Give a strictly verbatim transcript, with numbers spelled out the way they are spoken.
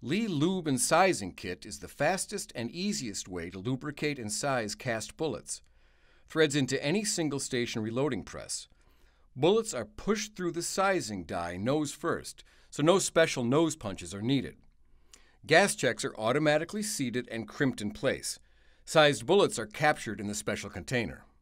Lee Lube and Sizing Kit is the fastest and easiest way to lubricate and size cast bullets. Threads into any single-station reloading press. Bullets are pushed through the sizing die nose first, so no special nose punches are needed. Gas checks are automatically seated and crimped in place. Sized bullets are captured in the special container.